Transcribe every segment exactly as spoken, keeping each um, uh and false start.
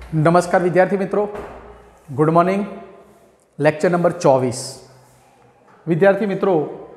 नमस्कार विद्यार्थी मित्रों, गुड मॉर्निंग। लेक्चर नंबर चौबीस। विद्यार्थी मित्रों,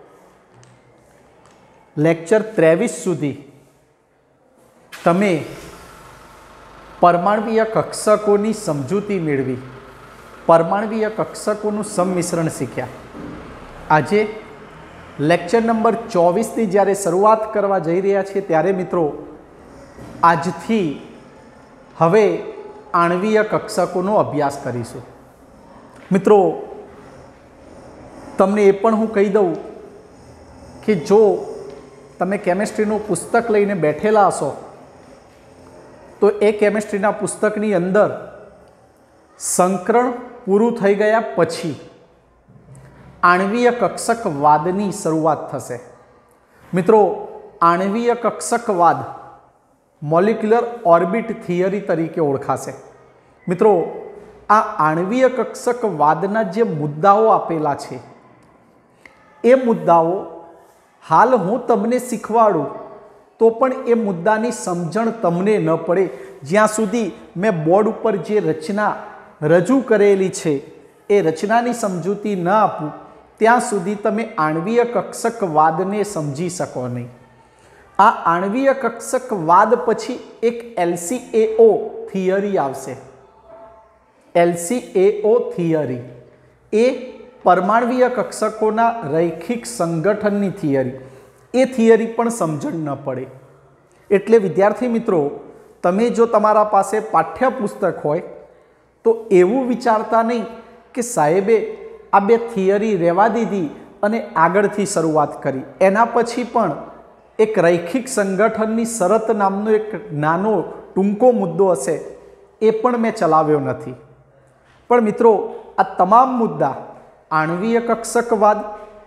लेक्चर त्रेवीस सुधी तमे परमाणवीय कक्षकोनी समजूती मेळवी, परमाणवीय कक्षकोनुं सम्मिश्रण शीख्या। आजे लेक्चर नंबर चौबीस नी ज्यारे शरूआत करवा जई रह्या छे त्यारे मित्रों आजथी हवे आणवीय कक्षकोनो अभ्यास करीशुं। मित्रों तमने ए पण हूँ कही दऊं कि जो तमे केमिस्ट्रीनुं पुस्तक लईने बैठेला हशो तो ए केमिस्ट्रीना पुस्तकनी अंदर संकरण पूरुं थई गया पछी आणवीय कक्षकवादनी शरूआत थशे। मित्रों आणवीय कक्षकवाद मॉलिक्युलर ऑर्बिट थियरी तरीके ओळखाशे। मित्रों आ आणवीय कक्षकवादना जे मुद्दाओ आपेला छे ए मुद्दाओ हाल हूँ तमने शीखवाडुं तो पण ए मुद्दानी समझण तमने न पड़े ज्यां सुधी मैं बोर्ड पर जे रचना रजू करेली छे ए रचनानी समजूती न आपूं त्यां सुधी तमे आणवीय कक्षकवादने समझी शको नहीं। आ आणवीय कक्षकवाद पछी एक एलसीएओ थियरी आवशे। एलसीएओ थियरी ए परमाणवीय कक्षकोना रैखिक संगठननी थियरी ए थियरी पण समझण न पड़े। एटले विद्यार्थी मित्रों तमे जो तमारा पासे पाठ्यपुस्तक होय तो एवुं विचारता नहीं कि साहेबे आ बे थियरी रेवा दीधी अने आगळथी शरूआत करी, एना पछी पण एक रैखिक संगठननी शरत नामनो एक नानो टूंको मुद्दो हशे ए पण मैं चलाव्यो नथी। पण मित्रों आ तमाम मुद्दा आणवीय कक्षकवाद,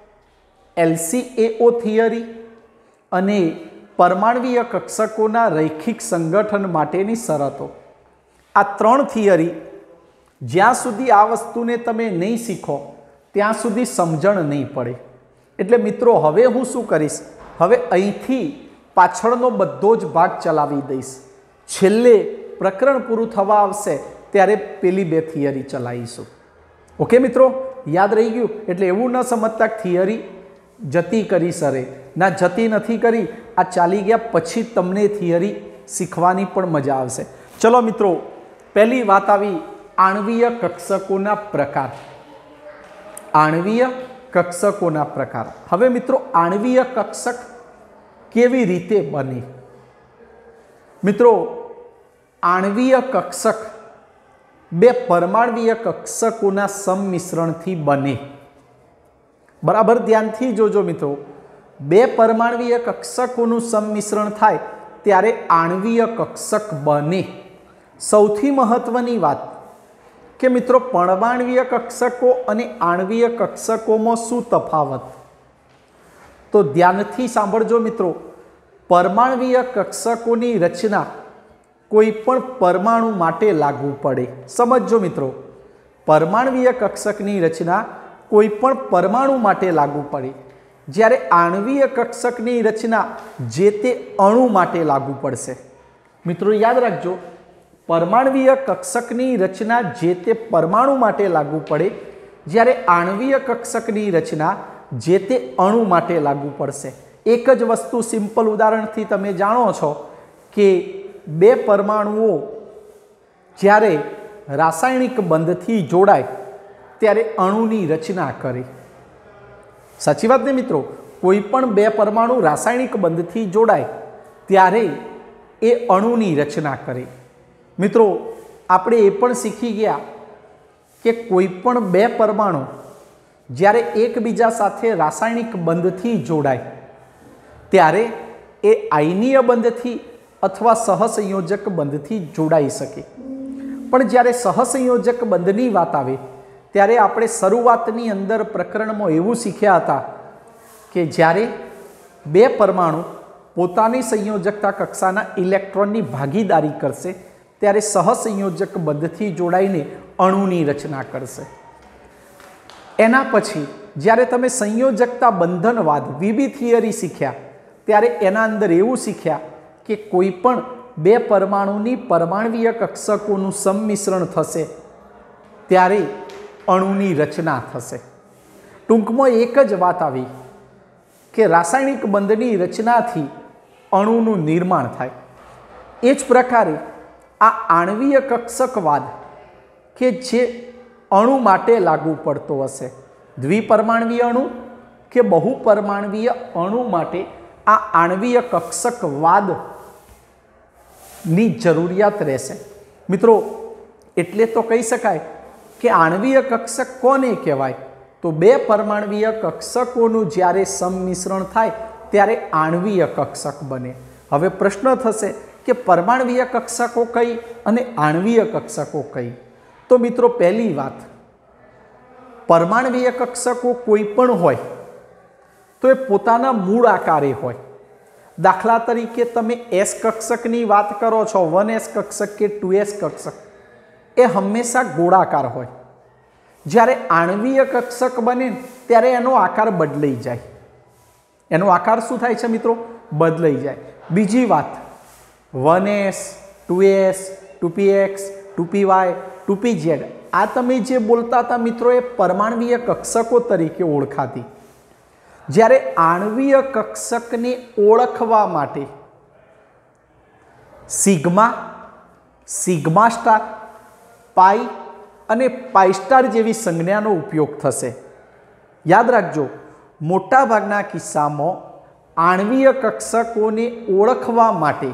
एलसीएओ थियरी अने परमाणवीय कक्षकोना रैखिक संगठन माटेनी शरतो आ त्रण थियरी ज्यां सुधी आ वस्तुने तमे नहीं शीखो त्यां सुधी समझण नहीं पड़े। एटले मित्रों हवे हूँ शुं करीश, हवे अहींथी पाछळनो बधो ज भाग चलावी दईश। छेल्ले प्रकरण पूरुं थवा आवशे त्यारे पेली बे थियरी चलावीशुं। ओके मित्रों, याद रही गयुं? एटले एवुं न समजता थियरी जती करी सरे ना, जती नथी करी, आ चाली गया पछी तमने थियरी शीखवानी पण मजा आवशे। चलो मित्रों, पहली वात आवी आणवीय कक्षकोना प्रकार। आणवीय कक्षकोना प्रकार। हवे मित्रों आणवीय कक्षक केवी रीते बने? मित्रों आणवीय कक्षक बे परमाणवीय कक्षकोना सम्मिश्रणथी बने। बराबर ध्यानथी जोजो मित्रों, बे परमाणवीय कक्षकोनुं सम्मिश्रण थाय त्यारे आणवीय कक्षक बने। सौथी महत्वनी वात कि मित्रों परमाणवीय कक्षको अने आणवीय कक्षकोमां शुं तफावत? तो ध्यानथी सांभळजो मित्रों, परमाणवीय कक्षकोनी रचना कोईपण परमाणु माटे लागू पड़े। समझो मित्रों, परमाणवीय कक्षकनी रचना कोईपण परमाणु माटे लागू पड़े, ज्यारे आणवीय कक्षकनी रचना जे ते अणु माटे लागू पड़शे। मित्रों याद राखजो, परमाणवीय कक्षकनी रचना जे ते परमाणु माटे लागू पड़े, ज्यारे आणवीय कक्षकनी रचना जे ते अणु माटे लागू पड़शे। एक ज वस्तु सिंपल उदाहरणथी तमे जाणो छो कि बे परमाणुओ ज्यारे रासायणिक बंधथी जोड़ाय त्यारे अणुनी रचना करे। साची वात ने मित्रों? कोईपण बे परमाणु रासायणिक बंधथी जोड़ाय त्यारे ए अणुनी रचना करे। मित्रों आपणे ए पण शीखी गया कि कोईपण बे परमाणु ज्यारे एकबीजा साथे रासायणिक बंधथी जोड़ाय त्यारे ए आयनीय बंधथी अथवा सहसंयोजक बंधथी जोड़ाई शके। पण ज्यारे सहसंयोजक बंधनी वात आवे त्यारे आपणे शरूआतनी अंदर प्रकरणमां एवुं शीख्या हता कि ज्यारे बे परमाणु पोतानी संयोजकता कक्षाना इलेक्ट्रॉननी भागीदारी करशे त्यारे सहसंयोजक बंधथी जोड़ाईने अणुनी रचना करशे। एना पछी ज्यारे तमे संयोजकता बंधनवाद वीबी थियरी शीख्या त्यारे एना अंदर एवुं शीख्या कि कोईपण બે પરમાણુની પરમાણવીય કક્ષકોનું સંમિશ્રણ થશે ત્યારે અણુની રચના થશે। ટૂંકમાં એક જ વાત આવી કે રાસાયણિક બંધની રચનાથી અણુનું નિર્માણ થાય। એ જ પ્રકારે આ આણ્વીય કક્ષકવાદ કે જે અણુ માટે લાગુ પડતો હશે, દ્વિપરમાણવીય અણુ કે બહુપરમાણવીય અણુ માટે આ આણ્વીય કક્ષકવાદની જરૂરિયાત રહેશે। મિત્રો, એટલે તો કહી શકાય કે આણ્વીય કક્ષક કોને કહેવાય? તો બે પરમાણવીય કક્ષકોનું જ્યારે સંમિશ્રણ થાય ત્યારે આણ્વીય કક્ષક બને। હવે પ્રશ્ન થશે કે પરમાણવીય કક્ષકો કઈ અને આણ્વીય કક્ષકો કઈ? તો મિત્રો, પહેલી વાત, પરમાણવીય કક્ષકો કોઈ પણ હોય તો એ પોતાના મૂળ આકારે હોય। દાખલા તરીકે તમે એસ કક્ષકની વાત કરો છો, વન એસ કક્ષક કે ટુ એસ કક્ષક, એ હંમેશા ગોળાકાર હોય। જ્યારે આણ્વીય કક્ષક બને ત્યારે એનો આકાર બદલાઈ જાય। એનો આકાર શું થાય છે મિત્રો? બદલાઈ જાય। બીજી વાત, one S, two S, two P X, two P Y, two P Z, આ તમે જે બોલતા હતા મિત્રો, એ પરમાણવીય કક્ષકો તરીકે ઓળખાતી। જ્યારે આણ્વીય કક્ષકને ઓળખવા માટે સિગ્મા, સિગ્મા સ્ટાર, પાઈ અને પાઈ સ્ટાર જેવી સંજ્ઞાનો ઉપયોગ થશે। યાદ રાખજો, મોટાભાગના કિસ્સામાં આણ્વીય કક્ષકોને ઓળખવા માટે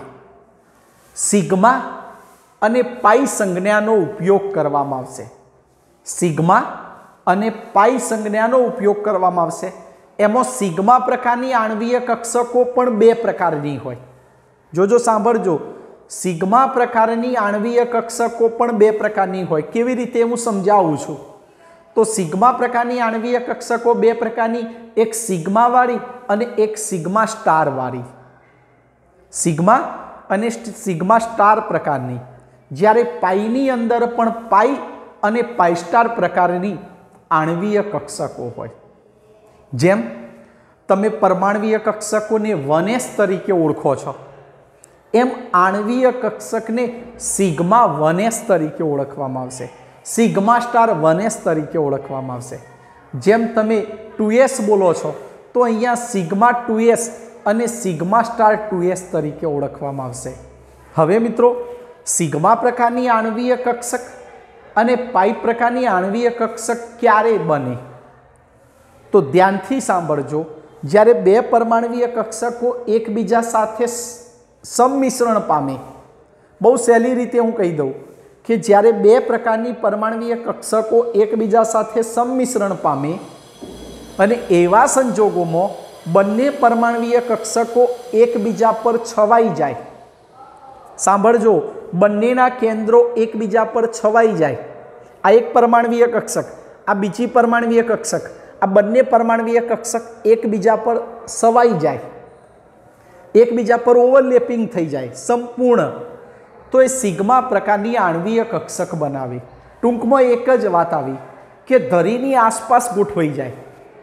સિગ્મા અને પાઈ સંજ્ઞાનો ઉપયોગ કરવામાં આવશે। સિગ્મા અને પાઈ સંજ્ઞાનો ઉપયોગ કરવામાં આવશે। એમાં સિગ્મા પ્રકારની આણ્વીય કક્ષકો પણ બે પ્રકારની હોય। જોજો, સાંભળજો, સિગ્મા પ્રકારની આણ્વીય કક્ષકો પણ બે પ્રકારની હોય। કેવી રીતે હું સમજાવું છું। તો સિગ્મા પ્રકારની આણ્વીય કક્ષકો બે પ્રકારની, એક સિગ્મા વાળી અને એક સિગ્મા સ્ટાર વાળી। સિગ્મા અને સિગ્મા સ્ટાર પ્રકારની। જ્યારે પાઈની અંદર પણ પાઈ અને પાઈ સ્ટાર પ્રકારની આણ્વીય કક્ષકો હોય। જેમ તમે પરમાણવીય કક્ષકોને વન એસ તરીકે ઓળખો છો, એમ આણ્વીય કક્ષકને સિગ્મા વન એસ તરીકે ઓળખવામાં આવશે, સિગ્મા સ્ટાર વન એસ તરીકે ઓળખવામાં આવશે। જેમ તમે ટુ એસ બોલો છો તો અહીંયા સિગ્મા ટુ એસ અને સિગ્મા સ્ટાર ટુ એસ તરીકે ઓળખવામાં આવશે। હવે મિત્રો, સિગ્મા પ્રકારની આણ્વીય કક્ષક અને પાઈ પ્રકારની આણ્વીય કક્ષક ક્યારે બને? તો ધ્યાનથી સાંભળજો, જ્યારે બે પરમાણવીય કક્ષકો એકબીજા સાથે સંમિશ્રણ પામે, બહુ સહેલી રીતે હું કહી દઉં કે જ્યારે બે પ્રકારની પરમાણવીય કક્ષકો એકબીજા સાથે સંમિશ્રણ પામે અને એવા સંજોગોમાં બંને પરમાણવીય કક્ષકો એકબીજા પર છવાઈ જાય, સાંભળજો, બંનેના કેન્દ્રો એકબીજા પર છવાઈ જાય, આ એક પરમાણવીય કક્ષક, આ બીજી પરમાણવીય કક્ષક, આ બંને પરમાણવીય કક્ષક એકબીજા પર સવાઈ જાય, એકબીજા પર ઓવરલેપિંગ થઈ જાય સંપૂર્ણ, તો એ સિગ્મા પ્રકારની આણ્વીય કક્ષક બનાવે। ટૂંકમાં એક જ વાત આવી કે ધરીની આસપાસ ગોઠવાઈ જાય,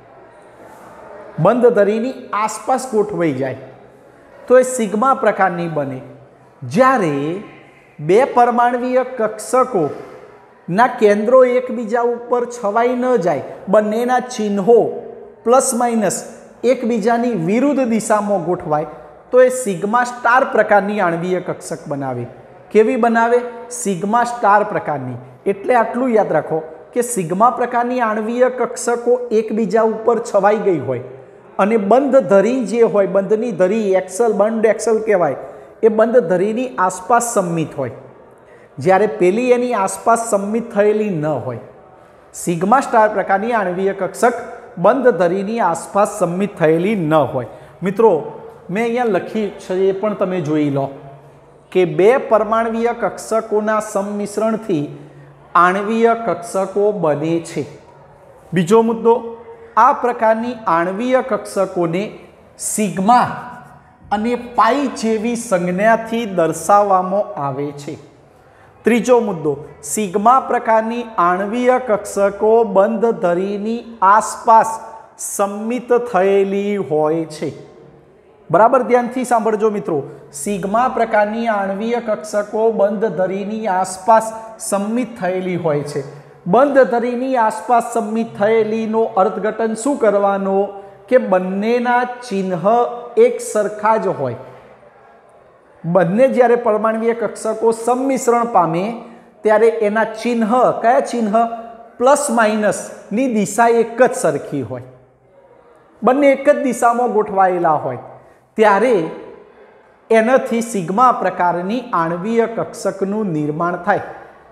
બંધ ધરીની આસપાસ ગોઠવાઈ જાય તો એ સિગ્મા પ્રકારની બને। જ્યારે બે પરમાણવીય કક્ષકો ના કેન્દ્રો એકબીજા ઉપર છવાઈ ન જાય, બંનેના ચિહ્નો પ્લસ માઇનસ એકબીજાની વિરુદ્ધ દિશામાં ગોઠવાય તો એ સિગ્મા સ્ટાર પ્રકારની આણ્વીય કક્ષક બનાવે। કેવી બનાવે? સિગ્મા સ્ટાર પ્રકારની। એટલે આટલું યાદ રાખો કે સિગ્મા પ્રકારની આણ્વીય કક્ષકો એકબીજા ઉપર છવાઈ ગઈ હોય અને બંધ ધરી જે હોય, બંધની ધરી એક્સલ, બંધ એક્સલ કહેવાય, એ બંધ ધરીની આસપાસ સંમિત હોય, જ્યારે પેલી એની આસપાસ સંમિત થયેલી ન હોય। સિગ્મા સ્ટાર પ્રકારની આણ્વીય કક્ષક બંધ ધરીની આસપાસ સંમિત થયેલી ન હોય। મિત્રો, મેં અહીંયા લખી છે એ પણ તમે જોઈ લો કે બે પરમાણવીય કક્ષકોના સંમિશ્રણથી આણ્વીય કક્ષકો બને છે। બીજો મુદ્દો, આ પ્રકારની આણ્વીય કક્ષકોને સિગ્મા અને પાઈ જેવી સંજ્ઞાથી દર્શાવવામાં આવે છે। ત્રીજો મુદ્દો, સિગ્મા પ્રકારની આણ્વીય કક્ષકો બંધ ધરીની આસપાસ સંમિત થયેલી હોય છે। बराबर ध्यानथी सांभळजो मित्रों। सिग्मा प्रकारनी आणवीय कक्षको बंध धरीनी आसपास सम्मित थयेली होय छे। बंध धरीनी आसपास सम्मित थयेलीनो अर्थघटन शुं करवानो के बंनेना चिन्ह एक सरखा ज होय। बंने ज्यारे परमाणवीय कक्षको सम्मिश्रण पामे त्यारे एना चिन्ह कया चिन्ह प्लस माइनस नी दिशा एक ज सरखी होय। बंने एक ज दिशामां गोठवायेला होय त्यारे एनाथी सिग्मा प्रकारनी आणवीय कक्षकनुं निर्माण थाय।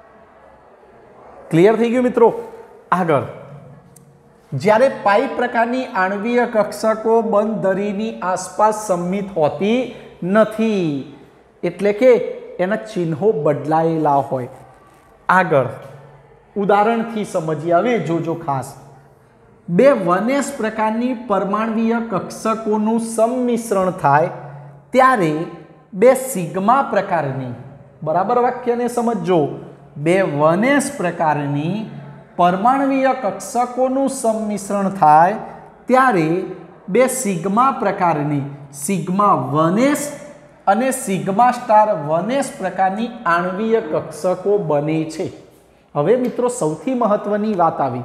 क्लियर थई गयुं मित्रों। आगळ ज्यारे पाई प्रकारनी आणवीय कक्षको बंध धरीनी आसपास सम्मित होती नथी एटले के एना चिन्हो बदलायेला होय। आगळ उदाहरणथी समजीए। हवे जोजो खास बे वनेस प्रकारनी परमाणवीय कक्षकोनुं सम्मिश्रण थाय त्यारे बे सिग्मा प्रकारनी बराबर वाक्यने समजो। बे वनेस प्रकारनी परमाणवीय कक्षकोनुं सम्मिश्रण थाय त्यारे बे सिग्मा प्रकारनी सिग्मा वनेस अने सिग्मा स्टार वनेस प्रकारनी आणवीय कक्षको बने छे। हवे मित्रों सौथी महत्वनी वात आवी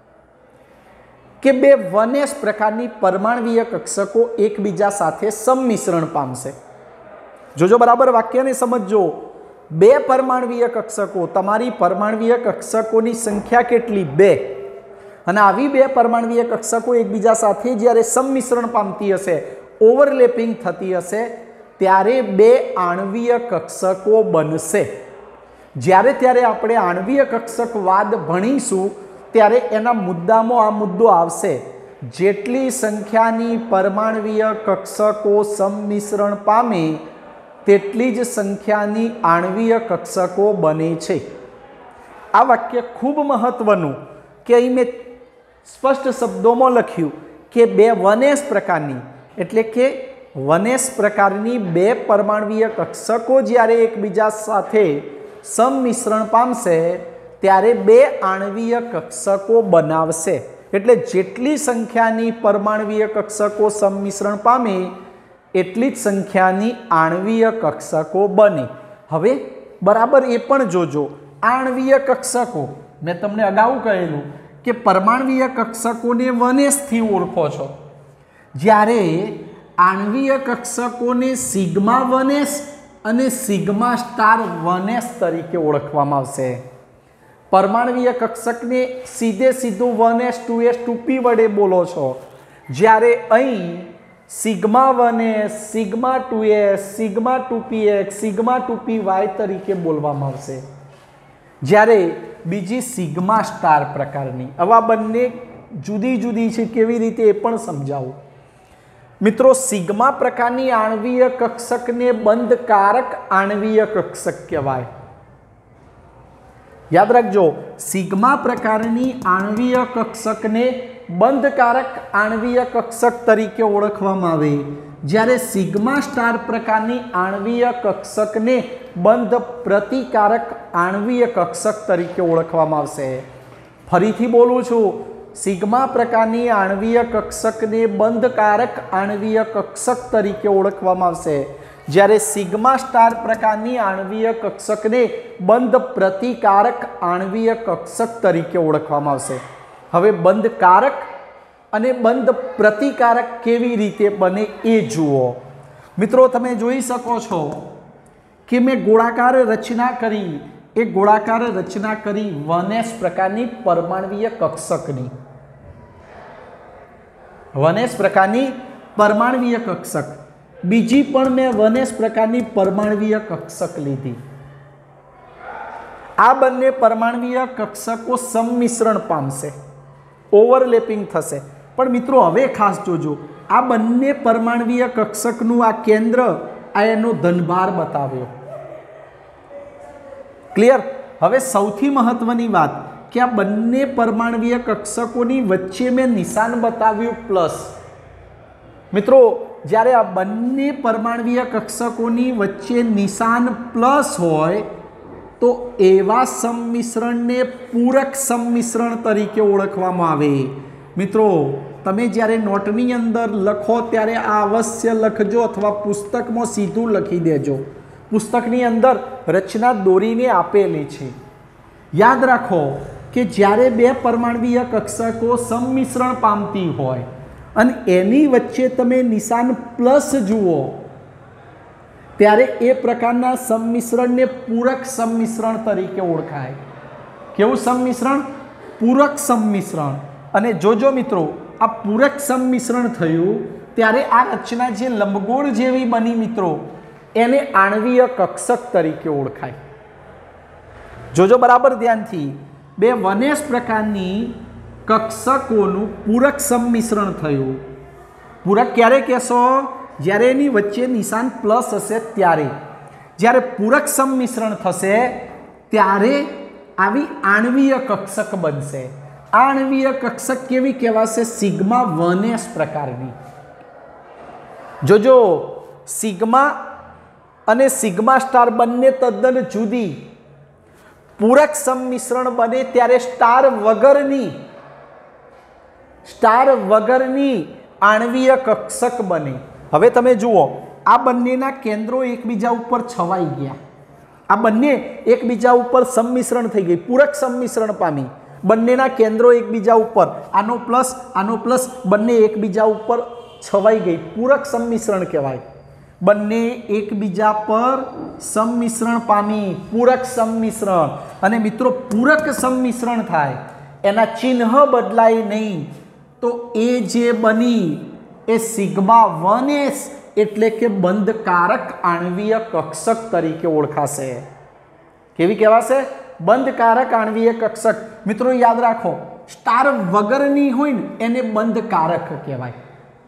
के बे वनेस प्रकारनी परमाणवीय कक्षको एकबीजा साथे सम्मिश्रण पामशे। जोजो बराबर वाक्यने समजो। बे परमाणवीय कक्षको तमारी परमाणवीय कक्षकोनी संख्या केटली बे अने आवी बे परमाणवीय कक्षको एकबीजा साथे ज्यारे सम्मिश्रण पामती हशे ओवरलेपिंग थती हशे त्यारे बे आणवीय कक्षको बनशे। ज्यारे त्यारे आपणे आणवीय कक्षकवाद भणीशुं त्यारे एना मुद्दामां आ मुद्दो आवशे। जेटली संख्यानी परमाणवीय कक्षको सम्मिश्रण पामे तेटली ज संख्यानी आणवीय कक्षको बने छे। आ वाक्य खूब महत्वनुं के अहीं मैं स्पष्ट शब्दोमां लख्युं के बे वनेस प्रकारनी एटले के वनेस प्रकारनी बे परमाणवीय कक्षको ज्यारे एकबीजा साथे सम्मिश्रण पामशे त्यारे बे आणवीय कक्षको बनावशे। एटले जेटली संख्यानी परमाणवीय कक्षको सम्मिश्रण पामे एटली ज संख्यानी आणवीय कक्षको बने। हवे बराबर ए पण जोजो आणवीय कक्षको मैं तमने अगाऊ कहेलुं के परमाणवीय कक्षकोने वनेसथी ओळखो छो ज्यारे आणवीय कक्षकोने सिग्मा वनेस अने सिग्मा स्टार वनेस तरीके ओळखवामां आवशे। परमाणवीय कक्षकने सीधे सीधुं one S two S two P वडे बोलो छो ज्यारे अहीं sigma one S sigma two S sigma two P X sigma two P Y तरीके बोलवामां आवशे। ज्यारे बीजी सिग्मा स्टार प्रकारनी आवा बंने जुदी जुदी छे केवी रीते ए पण समजावुं। मित्रों सिग्मा प्रकारनी आणवीय कक्षकने बंधकारक आणवीय कक्षक कहेवाय। याद रखजो सिग्मा प्रकारनी आणवीय कक्षकने बंधकारक आणवीय कक्षक तरीके ओळखवामां आवे ज्यारे सिग्मा स्टार प्रकारनी आणवीय कक्षकने बंध प्रतिकारक आणवीय कक्षक तरीके ओळखवामां आवशे। फरीथी बोलुं छुं सिग्मा प्रकारनी आणवीय कक्षकने बंधकारक आणवीय कक्षक तरीके ओळखवामां आवशे ज्यारे सिग्मा स्टार प्रकारनी आणवीय कक्षकने बंध प्रतिकारक आणवीय कक्षक तरीके ओळखवामां आवशे। हवे बंधकारक अने बंध प्रतिकारक केवी रीते बने ए जुओ। मित्रों तमे जोई शको छो कि मैं गोळाकार रचना करी ए गोळाकार रचना करी वनेस प्रकारनी परमाणवीय कक्षकनी वनेस प्रकारनी परमाणवीय कक्षक बीजी पण मैं वनेस प्रकारनी परमाणवीय कक्षक लीधी। आ बंने परमाणवीय कक्षको सम्मिश्रण पामशे ओवरलेपिंग थशे। पण मित्रों हवे खास जोजो आ बंने परमाणवीय कक्षकनुं आ केंद्र आ एनो धनभार बताव्यो। क्लियर। हवे सौथी महत्वनी बात कि आ बंने परमाणवीय कक्षकोनी वच्चे में निशान बताव्युं प्लस। मित्रों ज्यारे आ बंने परमाणवीय कक्षकोनी वच्चे निशान प्लस होय तो एवा सम्मिश्रण ने पूरक सम्मिश्रण तरीके ओळखवामां आवे। મિત્રો તમે જ્યારે નોટની અંદર લખો ત્યારે આ અવશ્ય લખજો અથવા પુસ્તકમાં સીધું લખી દેજો. પુસ્તકની અંદર રચના દોરીને આપેલી છે. યાદ રાખો કે જ્યારે બે પરમાણવીય કક્ષકો સંમિશ્રણ પામતી હોય અને એની વચ્ચે તમે નિશાન પ્લસ જુઓ ત્યારે એ પ્રકારના સંમિશ્રણને પૂરક સંમિશ્રણ તરીકે ઓળખાય. કેવું સંમિશ્રણ? પૂરક સંમિશ્રણ. અને જોજો મિત્રો, આ પૂરક સંમિશ્રણ થયું ત્યારે આ રચના જે લંબગોળ જેવી બની મિત્રો, એને આણ્વીય કક્ષક તરીકે ઓળખાય. જોજો બરાબર ધ્યાનથી, બે વનેશ પ્રકારની કક્ષકોનું પૂરક સંમિશ્રણ થયું. પૂરક ક્યારે કહેશો? જ્યારે એની વચ્ચે નિશાન પ્લસ હશે ત્યારે. જ્યારે પૂરક સંમિશ્રણ થશે ત્યારે આવી આણ્વીય કક્ષક બનશે. આણ્વીય કક્ષક કેવી કહેવાશે? સિગ્મા વનેશ પ્રકારની. જોજો, સિગ્મા અને સિગ્મા સ્ટાર બંને તદ્દન જુદી. પૂરક સંમિશ્રણ બને ત્યારે સ્ટાર વગરની સ્ટાર વગરની આણ્વીય કક્ષક બને. હવે તમે જુઓ, આ બંનેના કેન્દ્રો એકબીજા ઉપર છવાઈ ગયા. આ બંને એકબીજા ઉપર સંમિશ્રણ થઈ ગઈ, પૂરક સંમિશ્રણ પામી. બંનેના કેન્દ્રો એકબીજા ઉપર, આનો પ્લસ આનો પ્લસ બંને એકબીજા ઉપર છવાઈ ગઈ. પૂરક સંમિશ્રણ કહેવાય. બંને એકબીજા પર સંમિશ્રણ પામી, પૂરક સંમિશ્રણ. અને મિત્રો, પૂરક સંમિશ્રણ થાય એના ચિહ્ન બદલાય નહીં તો એ જે બની એ સિગ્મા વનેશ એટલે કે બંધકારક આણ્વીય કક્ષક તરીકે ઓળખાશે. કેવી કહેવાશે? બંધકારક આણ્વીય કક્ષક. મિત્રો યાદ રાખો, સ્ટાર વગરની હોય ને એને બંધકારક કહેવાય.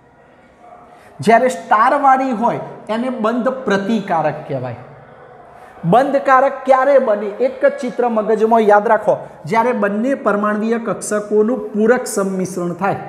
જ્યારે સ્ટાર વાળી હોય એને બંધ પ્રતિકારક કહેવાય. બંધકારક ક્યારે બને? એક જ ચિત્ર મગજમાં યાદ રાખો, જ્યારે બંને પરમાણ્વીય કક્ષકોનું પૂરક સંમિશ્રણ થાય.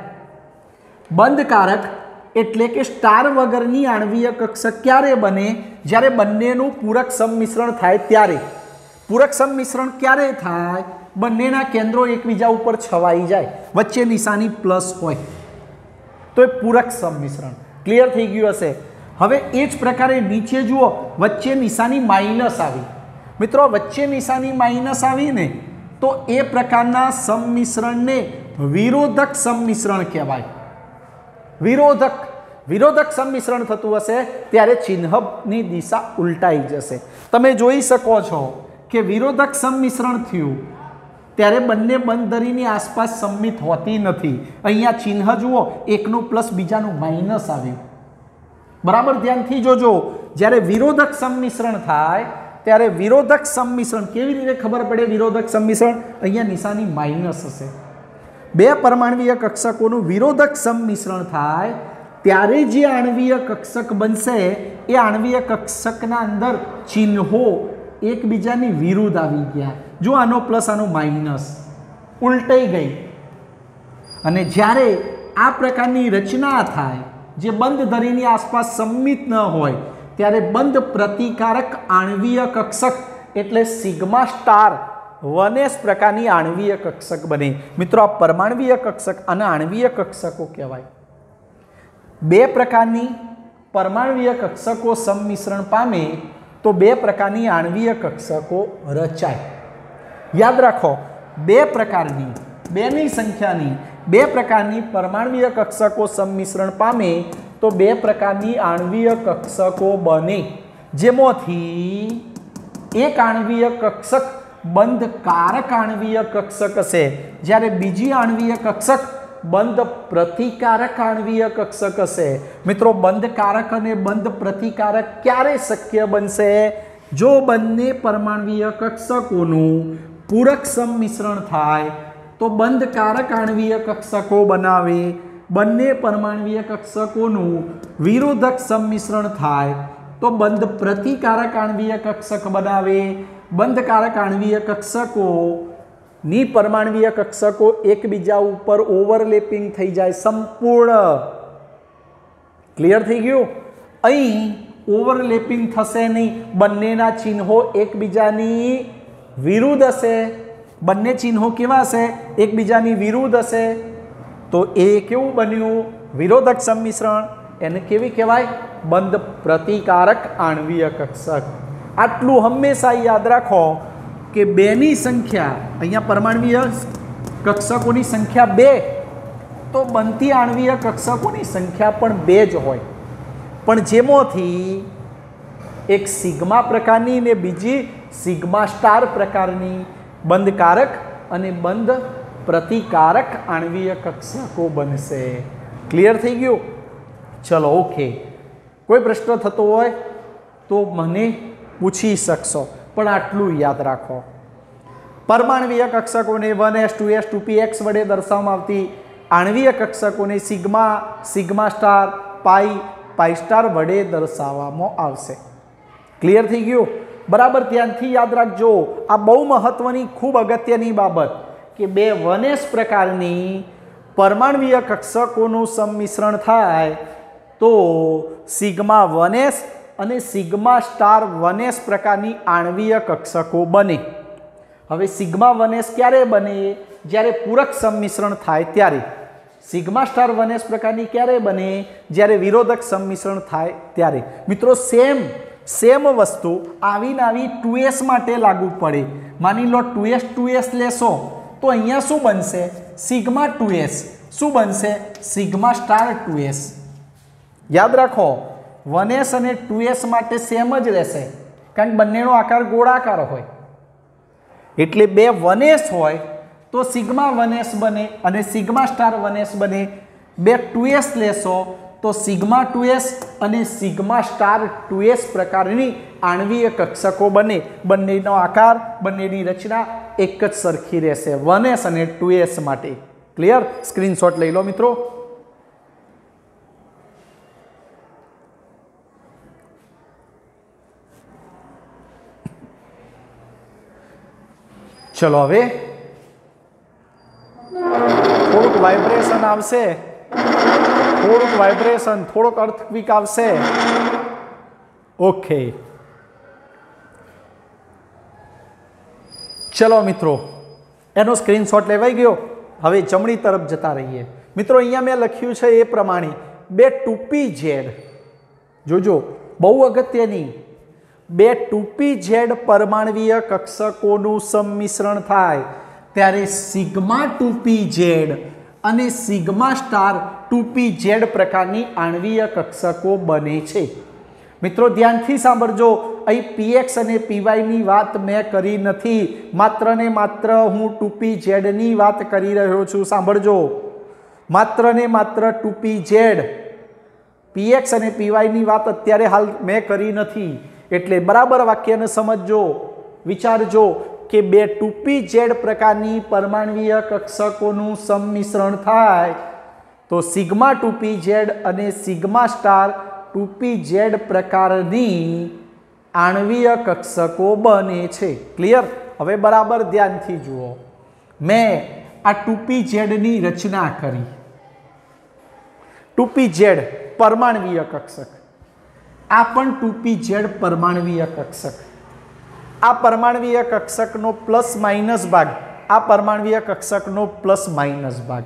બંધકારક એટલે કે સ્ટાર વગરની આણ્વીય કક્ષક ક્યારે બને? જ્યારે બંનેનું પૂરક સંમિશ્રણ થાય ત્યારે. પૂરક સંમિશ્રણ ક્યારે થાય? બંનેના કેન્દ્રો એકબીજા ઉપર છવાઈ જાય, વચ્ચે નિશાની પ્લસ હોય તો એ પૂરક સંમિશ્રણ. ક્લિયર થઈ ગયું હશે? હવે એ જ પ્રકારે નીચે જુઓ, વચ્ચે નિશાની માઇનસ આવી. મિત્રો, વચ્ચે નિશાની માઇનસ આવી ને તો એ પ્રકારના સંમિશ્રણને વિરોધક સંમિશ્રણ કહેવાય. વિરોધક વિરોધક સંમિશ્રણ થતું હશે ત્યારે ચિહ્નની દિશા ઉલટાઈ જશે. તમે જોઈ શકો છો કે વિરોધક સંમિશ્રણ થયું ત્યારે બંને બંધરીની આસપાસ સંમિત હોતી નથી. અહીંયા ચિહ્ન જુઓ, એકનું પ્લસ બીજાનું માઇનસ આવ્યું. બરાબર ધ્યાનથી જોજો, જ્યારે વિરોધક સંમિશ્રણ થાય ત્યારે વિરોધક સંમિશ્રણ કેવી રીતે ખબર પડે? વિરોધક સંમિશ્રણ અહીંયા નિશાની માઇનસ હશે. બે પરમાણ્વીય કક્ષકોનું વિરોધક સંમિશ્રણ થાય ત્યારે જે આણ્વીય કક્ષક બનશે એ આણ્વીય કક્ષકના અંદર ચિહ્નો એકબીજાની વિરુદ્ધ આવી ગયા. જો આનો પ્લસ આનો માઇનસ ઉલટાઈ ગઈ. અને જ્યારે આ પ્રકારની રચના થાય જે બંધ ધરીની આસપાસ સંમિત ન હોય ત્યારે બંધ પ્રતિકારક આણ્વીય કક્ષક એટલે સિગ્મા સ્ટાર વનેશ પ્રકારની આણ્વીય કક્ષક બને. મિત્રો, આ પરમાણ્વીય કક્ષક અને આણ્વીય કક્ષકો કહેવાય. બે પ્રકારની પરમાણ્વીય કક્ષકો સંમિશ્રણ પામે તો બે પ્રકારની આણ્વીય કક્ષકો રચાય. યાદ રાખો, બે પ્રકારની, બેની સંખ્યાની બે પ્રકારની પરમાણ્વીય કક્ષકો સંમિશ્રણ પામે તો બે પ્રકારની આણ્વીય કક્ષકો બને, જેમાંથી એક આણ્વીય કક્ષક બંધકારક આણ્વીય કક્ષક હશે, જ્યારે બીજી આણ્વીય કક્ષક બંધ પ્રતિકારક આણ્વીય કક્ષક હશે. મિત્રો, બંધકારક અને બંધ પ્રતિકારક ક્યારે શક્ય બનશે? જો બંને પરમાણ્વીય કક્ષકોનું પૂરક સંમિશ્રણ થાય તો બંધકારક આણ્વીય કક્ષકો બનાવે. બંને પરમાણ્વીય કક્ષકોનું વિરોધક સંમિશ્રણ થાય તો બંધ પ્રતિકારક આણ્વીય કક્ષક બનાવે. બંધકારક આણ્વીય કક્ષકો ની પરમાણ્વીય કક્ષકો એકબીજા ઉપર ઓવરલેપિંગ થઈ જાય સંપૂર્ણ. ક્લિયર થઈ ગયું? અહીં ઓવરલેપિંગ થશે નહીં, બંનેના ચિહ્નો એકબીજાની વિરુદ્ધ હશે. બંને ચિહ્નો કેવા હશે? એકબીજાની વિરુદ્ધ હશે. तो ए केवुं बन्युं विरोधक सम्मिश्रण, एने केवी कहेवाय बंध प्रतिकारक आणवीय कक्षक। आटलू हमेशा याद राखो कि बेनी संख्या अहींया परमाणवीय कक्षकोनी संख्या बे, तो बनती आणवीय कक्षकोनी संख्या पण बे ज होय, पण जेमांथी एक सिग्मा प्रकारनी ने बीजी सिग्मा स्टार प्रकारनी बंधकारक अने बंध प्रतिकारक आणवीय कक्षको बनशे। क्लियर थई गयुं? चलो ओके, कोई प्रश्न थतो होय तो मने पूछी शकशो, पण आटलू याद राखो, परमाणवीय कक्षकोने one S two S two P X वडे दर्शाववामां आवती आणवीय कक्षकोने sigma sigma star pi pi star वडे दर्शाववामां आवशे। क्लियर थी गयुं? बराबर ध्यानथी याद राखजो, आ बहु महत्वनी खूब अगत्यनी बाबत कि बे वन एस प्रकारनी परमाणवीय कक्षकोनुं सम्मिश्रण थाय तो सिग्मा वन एस अने सिग्मा स्टार वन एस प्रकारनी आणवीय कक्षको बने। हवे सिग्मा वन एस क्यारे बने? ज्यारे पूरक सम्मिश्रण थाय त्यारे। सिग्मा स्टार वन एस प्रकारनी क्यारे बने? ज्यारे विरोधक सम्मिश्रण थाय त्यारे। मित्रों सेम सेम वस्तु आवी ने आवी टू एस माटे लागू पड़े। मानी लो टू एस टू एस लेशो तो अहींया शुं बनशे? Sigma two S. शुं बनशे? Sigma star two S. याद राखो वन एस अने टू एस माटे सेम ज रहेशे, कारण बंनेनो आकार गोळाकार होय, एटले बे वन एस होय तो सिग्मा वन एस बने अने सिग्मा स्टार वन एस बने। बे टू एस लेशो तो सिग्मा टू एस अने सिग्मा स्टार टू एस प्रकारनी आणवीय कक्षको बने। बंनेनो आकार बंनेनी रचना एक ज सरखी रहेशे वन एस अने टू एस माटे। क्लियर? स्क्रीनशॉट लई लो मित्रों। चलो हवे थोड़ुंक वाइब्रेशन आवशे, थोड़ुंक वाइब्रेशन थोड़ोक अर्थक्विक आवशे। ओके चलो मित्रों एनो स्क्रीनशॉट लेवाई गयो। हवे जमणी तरफ जता रहीए। मित्रों अहींया मैं लख्युं छे ए प्रमाणे बे टू पी जेड, जोजो बहु अगत्यनी, बे टू पी जेड परमाणवीय कक्षकोनुं सम्मिश्रण थाय त्यारे सिग्मा टू पी जेड अने sigma star two P Z प्रकारनी आणवीय कक्षको बने छे। मित्रों ध्यानथी सांभळजो, अहीं पी एक्स अने पी वाय नी वात मैं करी नथी, मात्र ने मात्र हूँ टू पी जेड नी वात करी रह्यो छुं। सांभळजो, मात्र ने मात्र two P Z, P X अने पी वाय नी वात अत्यारे हाल मैं करी नथी। एटले बराबर वाक्यने समझो, विचारजो कि बे टू पी जेड प्रकारनी परमाणवीय कक्षकोनुं सम्मिश्रण थाय तो सिग्मा टू पी जेड अने sigma star two P Z प्रकारनी आणवीय कक्षको बने छे। क्लियर? हवे बराबर ध्यानथी जुओ, मैं आ टू पी जेड नी रचना करी। टू पी जेड परमाणवीय कक्षक, आ पण टू पी जेड परमाणवीय कक्षक। आ परमाणवीय कक्षकनो प्लस माइनस भाग, आ परमाणवीय कक्षकनो प्लस माइनस भाग।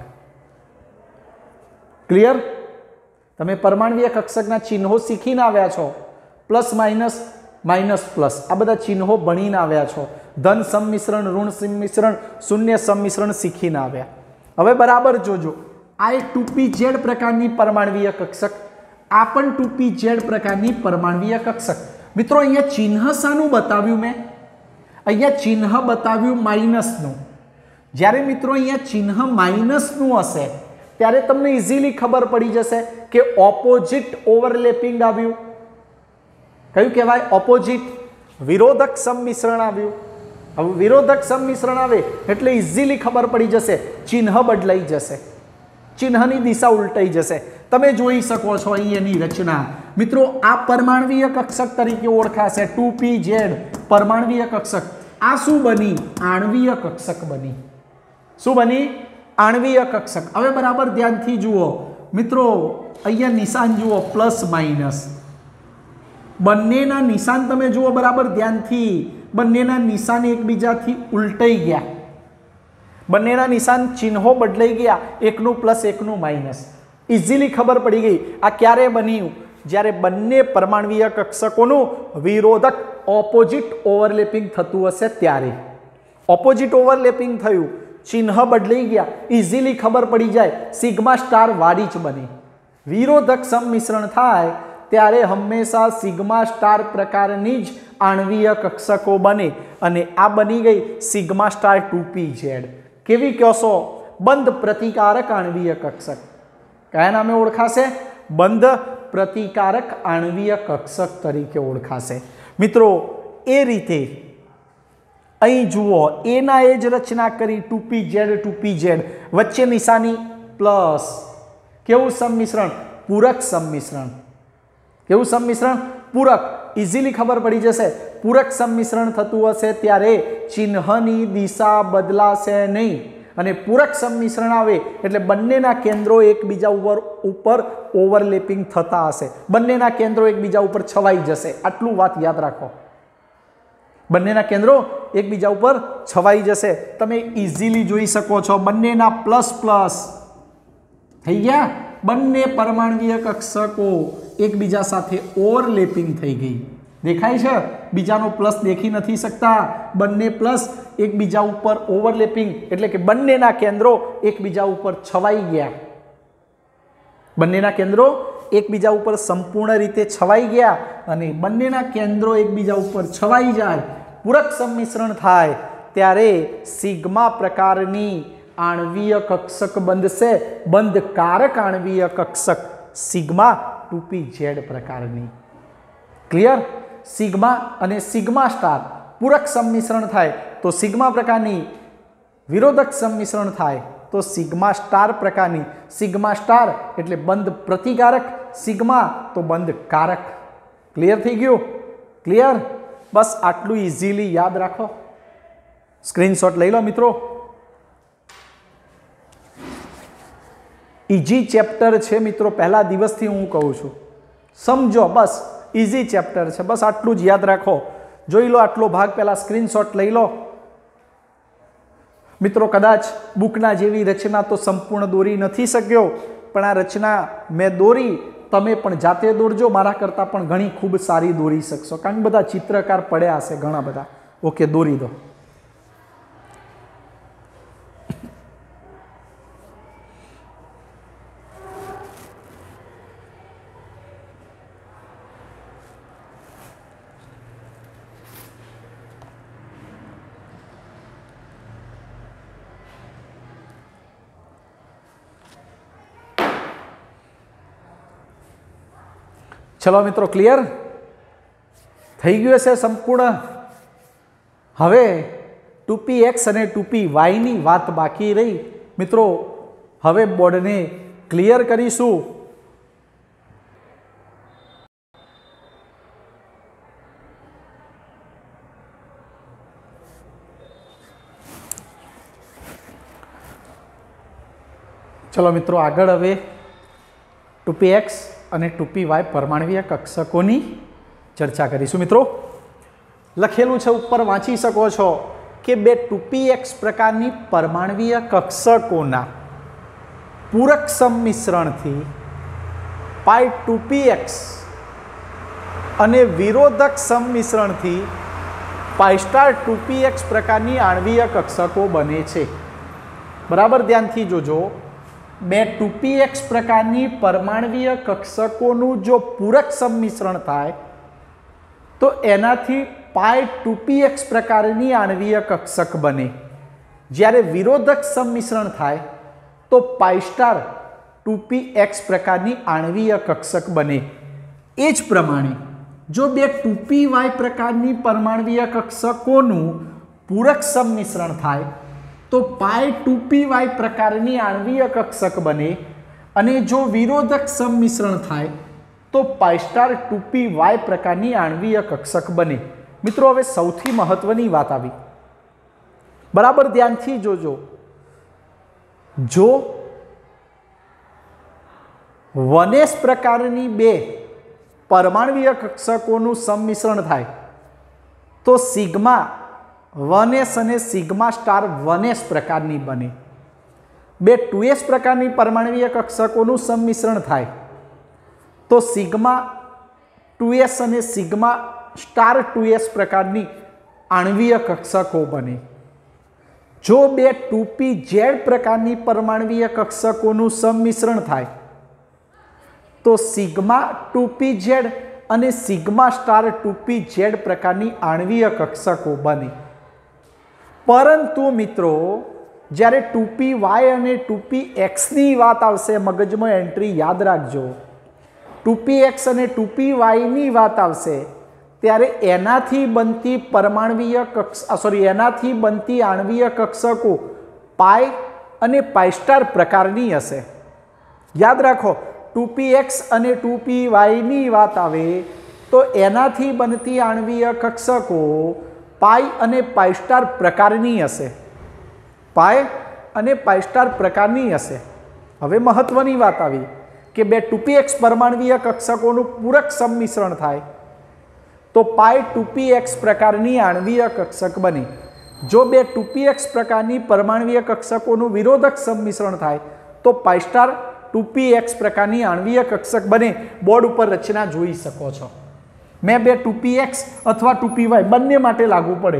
क्लियर? तमे परमाणवीय कक्षकना चिन्हो सीखीने आव्या छो, प्लस माइनस माइनस प्लस आ बधा चिन्हो भणीने आव्या छो। धन सम्मिश्रण, ऋण सम्मिश्रण, शून्य सम्मिश्रण सीखीने आव्या। हवे बराबर जोजो, आ एक टू पी जेड प्रकारनी परमाणवीय कक्षक, आ पण टू पी जेड प्रकारनी परमाणवीय कक्षक। मित्रों अहींया चिन्ह शानुं बताव्युं मैं? अहींया चिन्ह बताव्युं माइनसनुं। ज्यारे मित्रों अहींया चिन्ह माइनसनुं हशे त्यारे तमने इजीली खबर पड़ी जशे कि ऑपोजिट ओवरलेपिंग आव्युं। कयुं कहेवाय? ऑपोजिट। विरोधक सम्मिश्रण आव्युं। हवे विरोधक सम्मिश्रण आवे एटले इजीली खबर पड़ी जशे चिन्ह बदलाई जशे, चिन्हनी दिशा उल्टाई जशे। तमे जोई शको छो અહીં એની રચના। મિત્રો આ પરમાણવીય કક્ષક તરીકે ઓળખાશે टू पी जेड પરમાણવીય કક્ષક। આ શું બની? આણવીય કક્ષક બની। શું બની? આણવીય કક્ષક। હવે બરાબર ધ્યાનથી જુઓ મિત્રો, અહીંયા નિશાન જુઓ પ્લસ માઇનસ, બંનેના નિશાન તમે જુઓ બરાબર ધ્યાનથી, બંનેના નિશાન એકબીજાથી ઉલટાઈ ગયા। બંનેના નિશાન ચિહ્નો બદલાઈ ગયા, એકનું પ્લસ એકનું માઇનસ. ઇઝીલી ખબર પડી ગઈ આ ક્યારે બન્યું, જ્યારે બંને પરમાણવીય કક્ષકોનું વિરોધક ઓપોઝિટ ઓવરલેપિંગ થતું હશે ત્યારે. ઓપોઝિટ ઓવરલેપિંગ થયું, ચિહ્ન બદલાઈ ગયા, ઇઝીલી ખબર પડી જાય સિગ્મા સ્ટાર વાળી જ બને. વિરોધક સંમિશ્રણ થાય ત્યારે હંમેશા સિગ્મા સ્ટાર પ્રકારની જ આણવીય કક્ષકો બને અને આ બની ગઈ sigma star two P Z. કેવી કહેશો? બંધ પ્રતિકારક આણવીય કક્ષક. કયા નામે ઓળખાશે? બંધ પ્રતિકારક આણવીય કક્ષક તરીકે ઓળખાશે. મિત્રો એ રીતે અહીં જુઓ, એના એ જ રચના કરી two P Z two P Z, વચ્ચે નિશાની પ્લસ. કેવું સંમિશ્રણ? પૂરક સંમિશ્રણ. કેવું સંમિશ્રણ? પૂરક. ઇઝીલી ખબર પડી જશે પૂરક સંમિશ્રણ થતું હશે ત્યારે ચિહ્નની દિશા બદલાશે નહીં અને પૂરક સંમિશ્રણ આવે એટલે બંનેના કેન્દ્રો એકબીજા ઉપર ઉપર ઓવરલેપિંગ થતા હશે, બંનેના કેન્દ્રો એકબીજા ઉપર છવાઈ જશે. આટલું વાત યાદ રાખો, બંનેના કેન્દ્રો એકબીજા ઉપર છવાઈ જશે. તમે ઇઝીલી જોઈ શકો છો બંનેના પ્લસ પ્લસ થઈ ગયા, બંને પરમાણવીય કક્ષકો એકબીજા સાથે ઓવરલેપિંગ થઈ ગઈ. દેખાય છે? બીજાનો પ્લસ દેખી નથી શકતા, બંને પ્લસ એકબીજા ઉપર ઓવરલેપિંગ એટલે કે બંનેના કેન્દ્રો એકબીજા ઉપર છવાઈ ગયા. બંનેના કેન્દ્રો એકબીજા ઉપર સંપૂર્ણ રીતે છવાઈ ગયા અને બંનેના કેન્દ્રો એકબીજા ઉપર છવાઈ જાય, પૂરક સંમિશ્રણ થાય ત્યારે સિગ્મા પ્રકારની આણવીય કક્ષક બનશે, બંધકારક આણવીય કક્ષક સિગ્મા ટુ પી ઝેડ પ્રકારની. ક્લિયર? સિગ્મા અને સિગ્મા સ્ટાર પૂરક સંમિશ્રણ થાય તો સિગ્મા પ્રકારની, વિરોધક સંમિશ્રણ થાય તો સિગ્મા સ્ટાર પ્રકારની. સિગ્મા સ્ટાર એટલે બંધ પ્રતિકારક, સિગ્મા તો બંધકારક. ક્લિયર થઈ ગયું? ક્લિયર? બસ આટલું ઇઝીલી યાદ રાખો. સ્ક્રીનશોટ લઈ લો મિત્રો. ઇઝી ચેપ્ટર છે મિત્રો, પહેલા દિવસથી હું કહું છું, સમજો. બસ ઇઝી ચેપ્ટર છે, બસ આટલું જ યાદ રાખો. જોઈ લો આટલો ભાગ, પહેલા સ્ક્રીનશોટ લઈ લો મિત્રો. કદાચ બુકના જેવી રચના તો સંપૂર્ણ દોરી નથી શક્યો, પણ આ રચના મેં દોરી, તમે પણ જાતે દોરજો, મારા કરતાં પણ ઘણી ખૂબ સારી દોરી શકશો, કારણ કે બધા ચિત્રકાર પડ્યા હશે ઘણા બધા. ઓકે, દોરી દો. ચલો મિત્રો, ક્લિયર થઈ ગયું હશે સંપૂર્ણ. હવે ટુ પી એક્સ અને ટુ પી વાયની વાત બાકી રહી મિત્રો. હવે બોર્ડને ક્લિયર કરીશું. ચલો મિત્રો, આગળ હવે ટુ પી એક્સ અને ટુ પી વાય પરમાણવીય કક્ષકોની ચર્ચા કરીશું. મિત્રો લખેલું છે ઉપર, વાંચી શકો છો કે બે ટુ પી એક્સ પ્રકારની પરમાણવીય કક્ષકોના પૂરક સંમિશ્રણથી પાઈ ટુ પી એક્સ અને વિરોધક સંમિશ્રણથી pi star two P X પ્રકારની આણવીય કક્ષકો બને છે. બરાબર ધ્યાનથી જોજો. બે ટુ પી એક્સ પ્રકારની પરમાણવીય કક્ષકોનું જો પૂરક સંમિશ્રણ થાય તો એનાથી પાઈ ટુ પી એક્સ પ્રકારની આણવીય કક્ષક બને. જ્યારે વિરોધક સંમિશ્રણ થાય તો pi star two P X પ્રકારની આણવીય કક્ષક બને. એ જ પ્રમાણે જો બે ટુ પી વાય પ્રકારની પરમાણવીય કક્ષકોનું પૂરક સંમિશ્રણ થાય તો પાઈ ટુ પી વાય પ્રકારની આણવીય કક્ષક બને અને જો વિરોધક સંમિશ્રણ થાય તો pi star two P Y પ્રકારની આણવીય કક્ષક બને. મિત્રો હવે સૌથી મહત્વની વાત આવી, બરાબર ધ્યાનથી જોજો. જો વનેસ પ્રકારની બે પરમાણવીય કક્ષકોનું સંમિશ્રણ થાય તો સિગ્મા वन एस અને સિગ્મા સ્ટાર વન એસ પ્રકારની બને। બે ટુ એસ પ્રકારની પરમાણવીય કક્ષકોનું સંમિશ્રણ થાય તો સિગ્મા ટુ એસ અને સિગ્મા સ્ટાર ટુ એસ પ્રકારની આણ્વીય કક્ષકો બને। જો બે ટુ પી ઝેડ પ્રકારની પરમાણવીય કક્ષકોનું સંમિશ્રણ થાય તો સિગ્મા ટુ પી ઝેડ અને sigma star two P Z પ્રકારની આણ્વીય કક્ષકો બને। પરંતુ મિત્રો જ્યારે ટુ પી વાય અને ટુ પી એક્સની વાત આવશે, મગજમાં એન્ટ્રી યાદ રાખજો, ટુ પી એક્સ અને ટુ પી વાયની વાત આવશે ત્યારે એનાથી બનતી પરમાણવીય કક્ષ સોરી એનાથી બનતી આણ્વીય કક્ષકો પાઈ અને પાઈ સ્ટાર પ્રકારની હશે। યાદ રાખો, ટુ પી એક્સ અને ટુ પી વાયની વાત આવે તો એનાથી બનતી આણ્વીય કક્ષકો પાઈ અને પાઈ સ્ટાર પ્રકારની હશે। પાઈ અને પાઈ સ્ટાર પ્રકારની હશે। હવે મહત્વની વાત આવી કે બે ટુ પી એક્સ પરમાણવીય કક્ષકોનું પૂરક સંમિશ્રણ થાય તો પાઈ ટુ પી એક્સ પ્રકારની આણ્વીય કક્ષક બને। જો બે ટુ પી એક્સ પ્રકારની પરમાણવીય કક્ષકોનું વિરોધક સંમિશ્રણ થાય તો pi star two P X પ્રકારની આણ્વીય કક્ષક બને। બોર્ડ ઉપર રચના જોઈ શકો છો। મેં બે ટુ પી એક્સ અથવા ટુ પી વાય બંને માટે લાગુ પડે।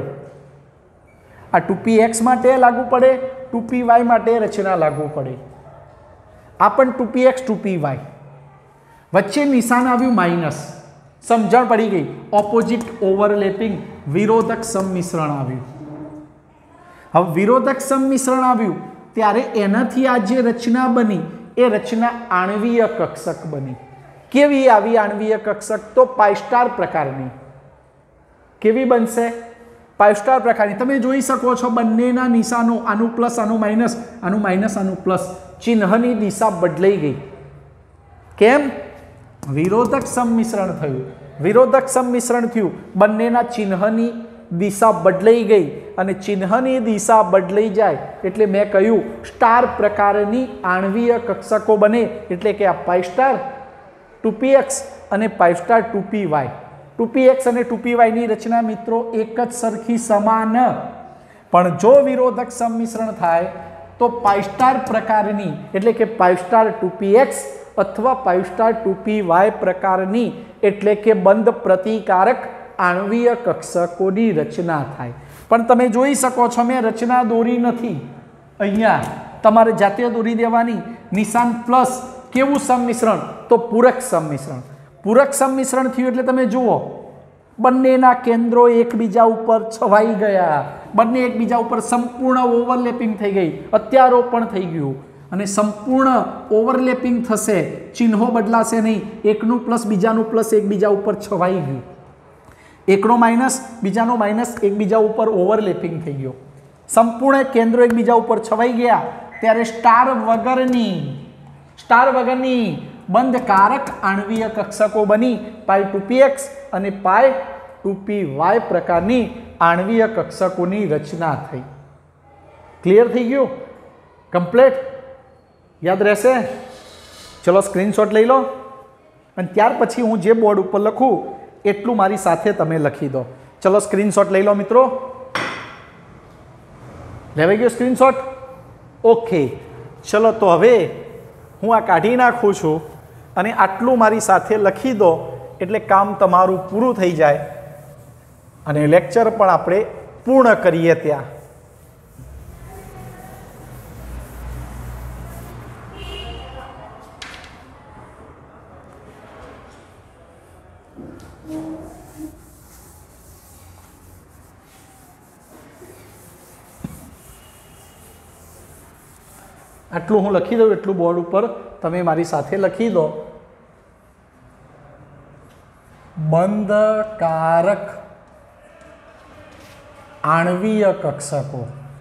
આ ટુ પી એક્સ માટે લાગુ પડે, ટુ પી વાય માટે રચના લાગુ પડે। આ પણ two P X two P Y, વચ્ચે નિશાન આવ્યું માઇનસ, સમજણ પડી ગઈ। ઓપોઝિટ ઓવરલેપિંગ વિરોધક સંમિશ્રણ આવ્યું। હવે વિરોધક સંમિશ્રણ આવ્યું ત્યારે એનાથી આ જે રચના બની એ રચના આણ્વીય કક્ષક બની। કેવી આવી આણ્વીય કક્ષક? તો પાઈ સ્ટાર પ્રકારની। કેવી બનશે? પાઈ સ્ટાર પ્રકારની। તમે જોઈ શકો છો બંનેના નિશાનો, આનું પ્લસ આનું માઇનસ, આનું માઇનસ આનું પ્લસ, ચિહ્નની દિશા બદલાઈ ગઈ। કેમ? વિરોધક સંમિશ્રણ થયું। વિરોધક સંમિશ્રણ થયું, બંનેના ચિહ્નની દિશા બદલાઈ ગઈ અને ચિહ્નની દિશા બદલાઈ જાય એટલે મેં કહ્યું સ્ટાર પ્રકારની આણ્વીય કક્ષકો બને। એટલે કે આ pi star two P X અને pi star two P Y, two P X અને ટુ પી વાયની રચના મિત્રો એક જ સરખી સમાન। પણ જો વિરોધક સંમિશ્રણ થાય તો પાઈ સ્ટાર પ્રકારની એટલે કે pi star two P X અથવા pi star two P Y પ્રકારની એટલે કે બંધ પ્રતિકારક આણ્વીય કક્ષકોની રચના થાય। પણ તમે જોઈ શકો છો મેં રચના દોરી નથી, અહીંયા તમારે જાતે દોરી દેવાની। નિશાન પ્લસ, કેવું સંમિશ્રણ? તો પૂરક સંમિશ્રણ। પૂરક સંમિશ્રણ થયું એટલે તમે જુઓ બંનેના કેન્દ્રો એકબીજા ઉપર છવાઈ ગયા, બંને એકબીજા ઉપર સંપૂર્ણ ઓવરલેપિંગ થઈ ગઈ, અત્યારોપણ થઈ ગયું અને સંપૂર્ણ ઓવરલેપિંગ થશે, ચિહ્નો બદલાશે નહીં। એકનું પ્લસ બીજાનું પ્લસ એકબીજા ઉપર છવાઈ ગયું, એકનો માઇનસ બીજાનો માઇનસ એકબીજા ઉપર ઓવરલેપિંગ થઈ ગયો, સંપૂર્ણ કેન્દ્રો એકબીજા ઉપર છવાઈ ગયા ત્યારે સ્ટાર વગરની સ્ટાર વગરની બંધકારક આણ્વીય કક્ષકો બની પાઈ ટુ પી એક્સ અને પાઈ ટુ પી વાય પ્રકારની આણ્વીય કક્ષકોની રચના થઈ। ક્લિયર થઈ ગયું? કમ્પ્લીટ? યાદ રહેશે? ચલો સ્ક્રીનશોટ લઈ લો અને ત્યાર પછી હું જે બોર્ડ ઉપર લખું એટલું મારી સાથે તમે લખી દો। ચલો સ્ક્રીનશોટ લઈ લો મિત્રો। લેવાઈ ગયો સ્ક્રીનશોટ? ઓકે, ચલો તો હવે હું આ કાઢી નાખું છું અને આટલું મારી સાથે લખી દો એટલે કામ તમારું પૂરું થઈ જાય અને લેક્ચર પણ આપણે પૂર્ણ કરીએ ત્યાં। આટલું હું લખી દઉં એટલું બોર્ડ ઉપર તમે મારી સાથે લખી દો। બંધકારક આણ્વીય કક્ષકો,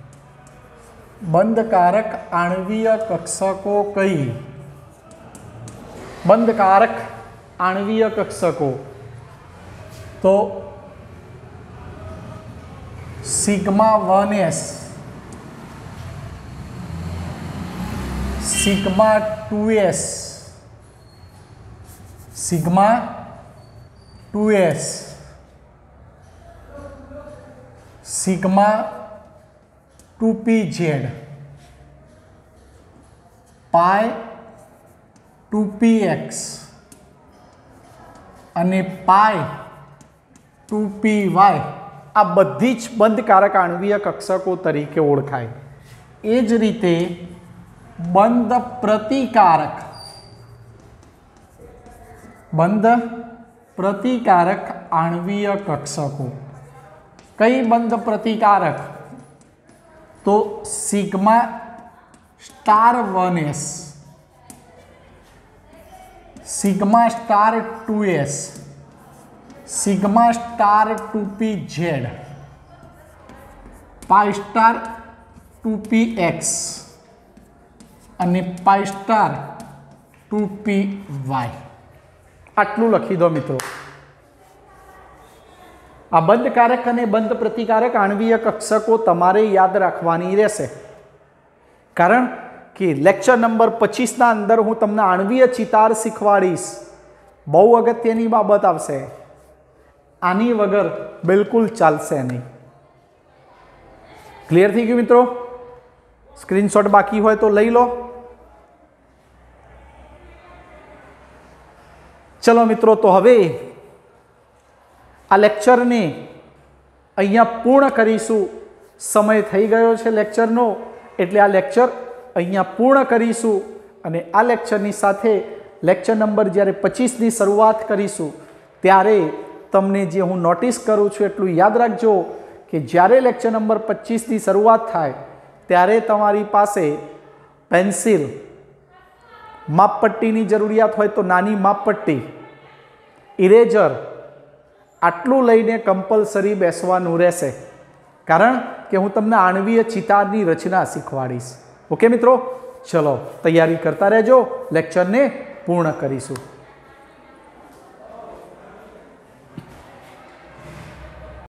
બંધકારક આણ્વીય કક્ષકો કઈ? બંધકારક આણ્વીય કક્ષકો તો sigma one S, sigma two S, sigma two S, sigma two P Z pi two P X અને પાય ટુ પી વાય આ બધી જ બંધકારક આણ્વીય કક્ષકો તરીકે ઓળખાય. એ જ રીતે બંધ પ્રતિકારક બંધ પ્રતિકારક આણ્વીય કક્ષકો. કઈ બંધ પ્રતિકારક? તો sigma star one S, sigma star two S, sigma star two P Z, pi star two P X અને pi star two P Y. આટલું લખી દો મિત્રો. આ બંધકારક અને બંધ પ્રતિકારક આણ્વીય કક્ષકો તમારે યાદ રાખવાની રહેશે, કારણ કે લેક્ચર નંબર પચીસના અંદર હું તમને આણ્વીય ચિતાર શીખવાડીશ. બહુ અગત્યની બાબત આવશે, આની વગર બિલકુલ ચાલશે નહીં. ક્લિયર થઈ ગયું મિત્રો? સ્ક્રીનશોટ બાકી હોય તો લઈ લો. ચલો મિત્રો, તો હવે આ લેક્ચરને અહીંયા પૂર્ણ કરીશું. સમય થઈ ગયો છે લેક્ચરનો, એટલે આ લેક્ચર અહીંયા પૂર્ણ કરીશું. અને આ લેક્ચરની સાથે લેક્ચર નંબર જ્યારે પચીસની શરૂઆત કરીશું ત્યારે તમને જે હું નોટિસ કરું છું એટલું યાદ રાખજો કે જ્યારે લેક્ચર નંબર પચીસની શરૂઆત થાય ત્યારે તમારી પાસે પેન્સિલ, માપપટ્ટીની જરૂરિયાત હોય તો નાની માપપટ્ટી, ઇરેઝર આટલું લઈને કમ્પલસરી બેસવાનું રહેશે, કારણ કે હું તમને આણ્વીય ચિતારની રચના શીખવાડીશ. ઓકે મિત્રો, ચલો તૈયારી કરતા રહેજો, લેક્ચરને પૂર્ણ કરીશું.